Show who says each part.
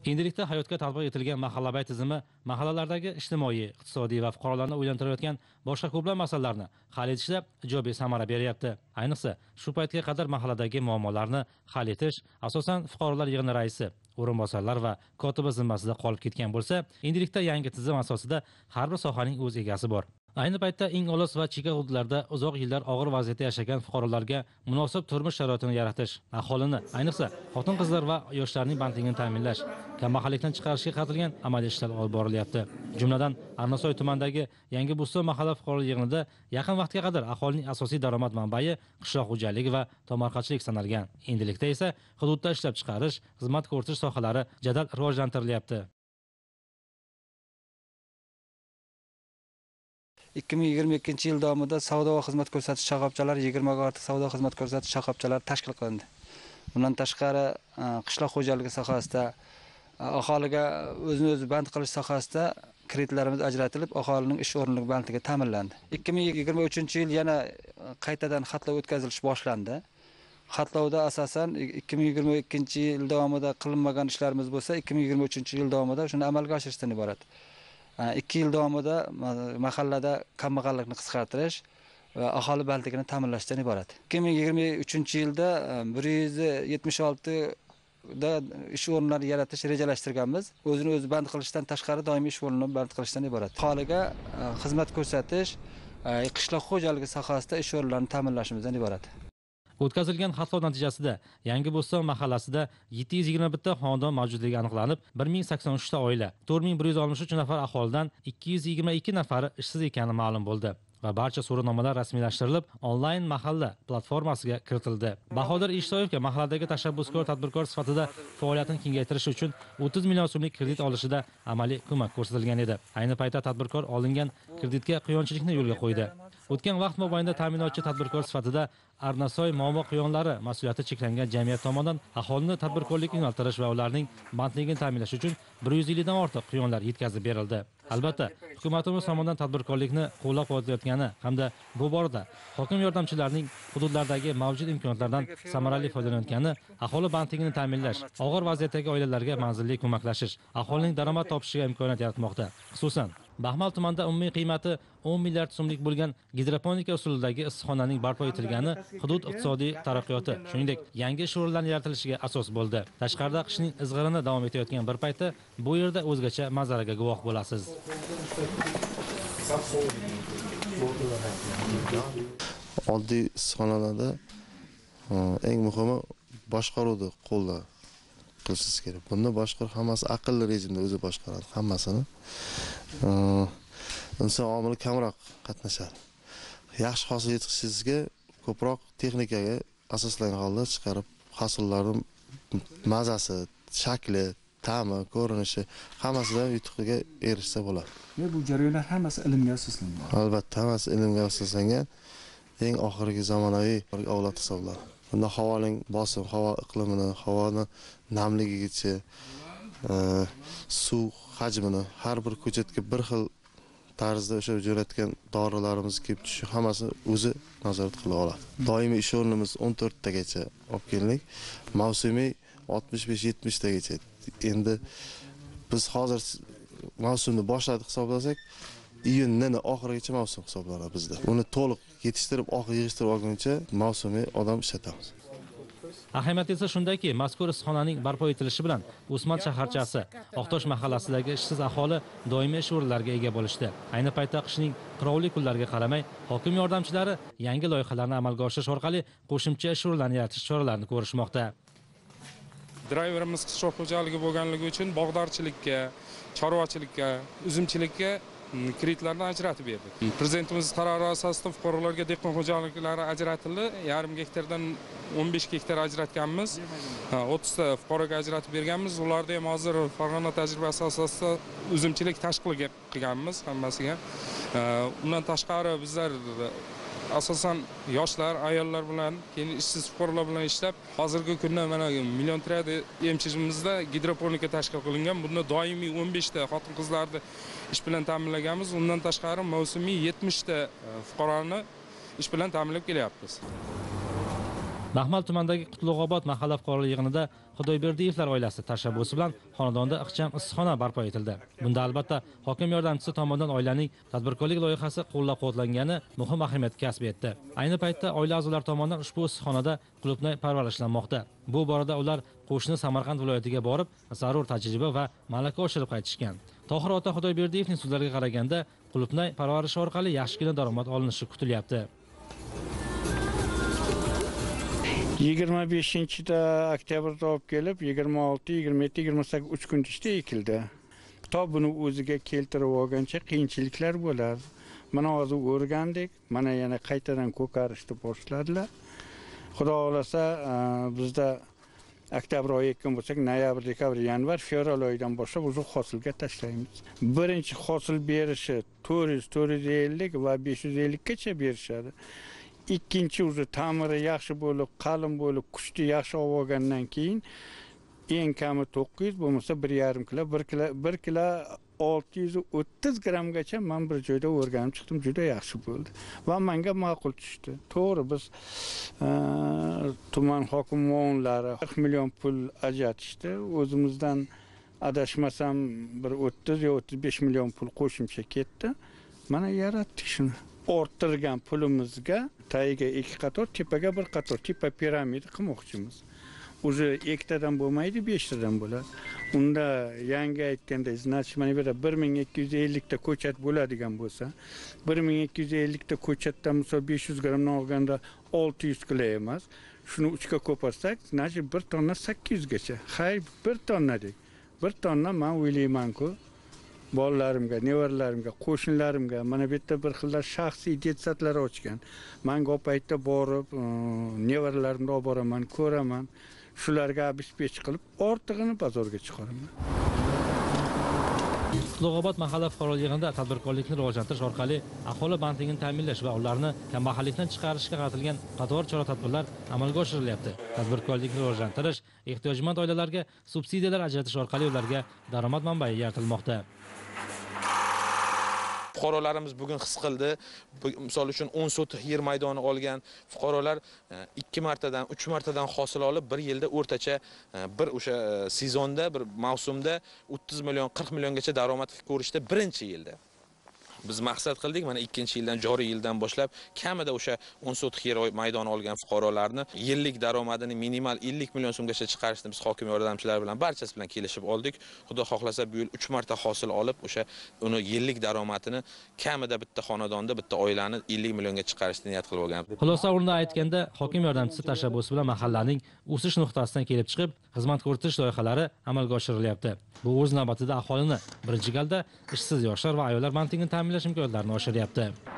Speaker 1: Endilikda hayotga tatbiq etilgan mahallabay tizimi mahallalardagi ijtimoiy, iqtisodiy va fuqarolarni o'ylantirayotgan boshqa ko'plab masalalarni hal etishda ijobiy samara beryapti. Ayniqsa, shu paytga qadar mahalladagi muammolarni hal etish asosan fuqarolar yig'ini raisi, o'rinbosarlar va kotiba zimmasida qolib ketgan bo'lsa, endilikda yangi tizim asosida har bir sohaning o'z egasi bor. Ayni paytda eng olis va chekka hududlarda uzoq yillar og'ir vaziyatda yashagan fuqarolarga munosib turmush sharoitini yaratish, aholini, ayniqsa xotin-qizlar va yoshlarning bandligini ta'minlash, kambag'allikdan chiqarishga qaratilgan amaliy ishlar olib borilyapti. Jumladan, Arnasoy tumanidagi Yangi Bo'ston mahalla fuqarolar yig'inida yaqin vaqtga qadar aholining asosiy daromad manbai qishloq xo'jaligi va tomorqachilik sanalgan. Endilikda esa hududda ishlab chiqarish, xizmat ko'rsatish sohalari jadal rivojlantirilyapti.
Speaker 2: 2022 yil davomida savdo va xizmat ko'rsatish shoxobchalari 20 ga ortiq savdo xizmat ko'rsatish shoxobchalari tashkil qilindi. Bundan tashqari qishloq xo'jaligi sohasida aholiga o'zini o'zi band qilish sohasida kreditlarimiz ajratilib, aholining ish o'rnining bandligi ta'minlandi. 2023 yil yana qaytadan xatlov o'tkazilish boshlandi. Xatlovda asosan 2022 yil davomida qilinmagan ishlarimiz bo'lsa, 2023 yil davomida shuni amalga oshirishdan iborat. 2 yil davomida mahallada kambag'allikni qisqartirish va aholi bandligini ta'minlashdan iborat. 2023 yilda 176 da ish o'rinlari yaratish rejalashtirganmiz. O'zini o'zi band qilishdan tashqari doimiy ish o'rnini band qilishdan iborat. Aholiga xizmat ko'rsatish, qishloq xo'jaligi sohasida ish o'rinlarini ta'minlashimizdan iborat.
Speaker 1: O'tkazilgan xatlov natijasida Yangi Bo'ston mahallasida 721 ta xonadon mavjudligi aniqlanib, 1083 ta oila, 4163 nafar aholidan 222 nafari ishsiz ekani ma'lum bo'ldi va barcha so'rovnomalar rasmiylashtirilib, onlayn mahalla platformasiga kiritildi. Bahodir Ishsoyevga mahalladagi tashabbuskor tadbirkor sifatida faoliyatini kengaytirish uchun 30 million so'mlik kredit olishida amaliy ko'mak ko'rsatilgan edi. Ayni paytda tadbirkor olingan kreditga quyonchilikni yo'lga qo'ydi. O'tgan vaqt mobaynida ta'minotchi tadbirkor sifatida Arnasoy Momo quyonlari mas'uliyati cheklangan jamiyat tomonidan aholini tadbirkorlikka yo'naltirish va ularning bandligini ta'minlash uchun 150 dan ortiq quyonlar yetkazib berildi. Albatta, hukumatimiz tomonidan tadbirkorlikni qo'llab-quvvatlayotgani hamda bu borada hokim yordamchilarining hududlardagi mavjud imkoniyatlardan samarali foydalanayotgani aholi bandligini ta'minlash, og'ir vaziyatdagi oilalarga manzilli ko'maklashish, aholining daromad topishiga imkoniyat yaratmoqda. Xususan, Baxmal tumanida umumiy qiymati 10 milliard so'mlik bo'lgan gidroponika usulidagi issiqxonaning barpo etilgani hudud iqtisodiy taraqqiyoti, shuningdek, yangi ish o'rinlari yaratilishiga asos bo'ldi. Tashqarida qishning izg'irini davom etayotgan bir paytda bu yerda o'zgacha manzaraga guvoh bo'lasiz.
Speaker 3: Oddiy issiqxonalarda eng muhimi boshqaruvni qo'lda qilishingiz kerak. Bunda boshqaruv hammasi aqlli rejimda o'zi boshqaradi hammasini. Inson omili kamroq qatnashadi. Yaxshi hosil yetishishingizga ko'proq texnikaga asoslangan holda chiqarib, hosillarning mazasi, shakli, ta'mi, ko'rinishi hammasidan yutuqqa erishsa bo'ladi.
Speaker 4: Va bu jarayonlar hammasi ilmga asoslangan.
Speaker 3: Albatta, hammasi ilmga asoslangan eng oxirgi zamonaviy avlod hisoblanadi. Bunda havoning bosim, havo iqlimini, havoning namligigacha, suv hajmini har bir ko'chatga bir xil tarzda o'sha jo'natgan dorilarimiz kelib tushishi hammasi o'zi nazorat qila oladi. Doimiy ish o'rnimiz 14 tagacha olib kelindik. Mavsumiy 65-70 tagacha. Endi biz hozir mavsumni boshladik hisoblasak, iyunning oxirigacha mavsum hisoblanadi bizda. Uni to'liq yetishtirib, oxir yig'ishtirib olguncha mavsumiy odam ishlatamiz.
Speaker 1: Ahamiyati esa shundaki, mazkur issiqxonaning barpo etilishi bilan O'smat shaharchasi, Oqtosh mahallasidagi ishsiz aholi doimiy ish o'rinlariga ega bo'lishdi. Ayni paytda qishning qirovli kunlariga qaramay, hokim yordamchilari yangi loyihalarni amalga oshirish orqali qo'shimcha ish o'rinlarini yaratish choralarini ko'rishmoqda.
Speaker 5: Driverimiz qishloq xo'jaligi bo'lganligi uchun bog'dorchilikka, chorvachilikka, uzumchilikka kreditlarni ajratib berdik. Prezidentimiz qarori asosida fuqarolarga dehqon xo'jaliklari ajratildi. Yarim gektardan 15 gektar ajratganmiz. 30 ta fuqaroga ajratib berganmiz. Ularda ham hozir Farg'ona tajribasi asosida uzumchilik tashkil qilganmiz hammasiga. Undan tashqari bizlar asosan yoshlar, ayollar bilan, keyin ishsiz fuqarolar bilan ishlab, hozirgi kunda mana million tirada emchishimizda gidroponika tashkil qilingan. Bunda doimiy 15 ta xotin-qizlarni ish bilan ta'minlaganmiz. Undan tashqari mavsumiy 70 ta fuqaroni ish bilan ta'minlab kelyapmiz.
Speaker 1: Baxmal tumanidagi Qutlug'obod mahalla fuqarolar yig'inida Xudoyberdiyevlar oilasi tashabbusi bilan xonadonda ixcham issiqxona barpo etildi. Bunda albatta hokim yordamchisi tomonidan oilaning tadbirkorlik loyihasi qo'llab-quvvatlangani muhim ahamiyat kasb etdi. Ayni paytda oila a'zolari tomonidan ushbu issiqxonada qulupnay parvarishlanmoqda. Bu borada ular qo'shni Samarqand viloyatiga borib, zarur tajriba va malaka oshirib qaytishgan. Tohir ota Xudoyberdiyevning so'zlariga qaraganda, qulupnay parvarishi orqali yaxshigina daromad olinishi kutilyapti.
Speaker 6: 25 oktyabrda olib kelib, 26, 27, 28 3 kun ichida ekildi. To buni o'ziga keltirib olgancha qiyinchiliklar bo'ladi. Mana hozir o'rgandik, mana yana qaytadan ko'karishni boshladilar. Xudo xolasa bizda oktyabr oyi ekkan bo'lsak, noyabr, dekabr, yanvar, fevral oyidan boshlab o'zi hosilga tashlaymiz. Birinchi hosil berishi 400, 450 va 550 gacha berishadi. Ikkinchi o'zi ta'miri yaxshi bo'lib, qalin bo'lib, kuchli yaxshi olgandan keyin eng kami 900 bo'lmasa 1,5 kilo, 1 kilo 630 grammgacha men bir joyda o'rganib chiqdim, juda yaxshi bo'ldi va menga ma'qul tushdi. To'g'ri, biz tuman hokimlari 40 million pul ajratishdi. O'zimizdan adashmasam bir 30 yo 35 million pul qo'shimcha ketdi. Mana yaratdik shuni. Orttirgan pulimizga tagiga 2 qator, tepaga 1 qator, tepa piramida qilmoqchimiz. O'zi ikkitadan bo'lmaydi, 5 tadan bo'ladi. Unda yangi aytganda, значит, mana bu yerda 1250 ta ko'chat bo'ladigan bo'lsa, 1250 ta ko'chatdan misol 500 grammdan olganda 600 kilo emas. Shuni 3 ga ko'parsak, значит, 1 tonna 800 gacha. Hay, 1 tonna dek. 1 tonna men o'ylayman-ku, bolalarimga, nevaralarimga, qo'shnilarimga mana bu yerda bir xillar shaxsiy detsatlar ochgan. Men ko'p paytda borib, nevaralarimni olib boraman, ko'raman. Shularga abis-pech qilib, ortig'ini bozorga chiqaraman.
Speaker 1: Qutlug'obod mahalla fuqarolar yig'inida tadbirkorlikni rivojlantirish orqali aholi bandligini ta'minlash va ularni kambag'allikdan chiqarishga qaratilgan qator chora-tadbirlar amalga oshirilyapti. Tadbirkorlikni rivojlantirish, ehtiyojmand oilalarga subsidiyalar ajratish orqali ularga daromad manbai yaratilmoqda.
Speaker 7: Fuqarolarimiz bugun his qildi. Misol uchun 10 sotik yer maydoni olgan fuqarolar 2 martadan, 3 martadan hosil olib, bir yilda o'rtacha bir o'sha sezonda, bir mavsumda 30 million, 40 milliongacha daromad ko'rishdi birinchi yilda. Biz maqsad qildik, mana 2-yildan, joriy yildan boshlab kamida o'sha 10 sotik yer maydoni olgan fuqarolarni yillik daromadini minimal 50 million so'mgacha chiqarishni biz hokim yordamchilari bilan barchasi bilan kelishib oldik. Xudo xohlasa bu yil 3 marta hosil olib, o'sha uni yillik daromadini kamida bitta xonadonda, bitta oilani 50 millionga chiqarishni niyat qilib olgan.
Speaker 1: Xulosa o'rnida aytganda, hokim yordamchisi tashabbusi bilan mahallaning o'sish nuqtasidan kelib chiqib, xizmat ko'rsatish loyihalari amalga oshirilyapti. Bu o'z navbatida aholini birinchi galda ishsiz yoshlar va ayollar bandligini ta'minlash imkoniyatlarini oshiryapti.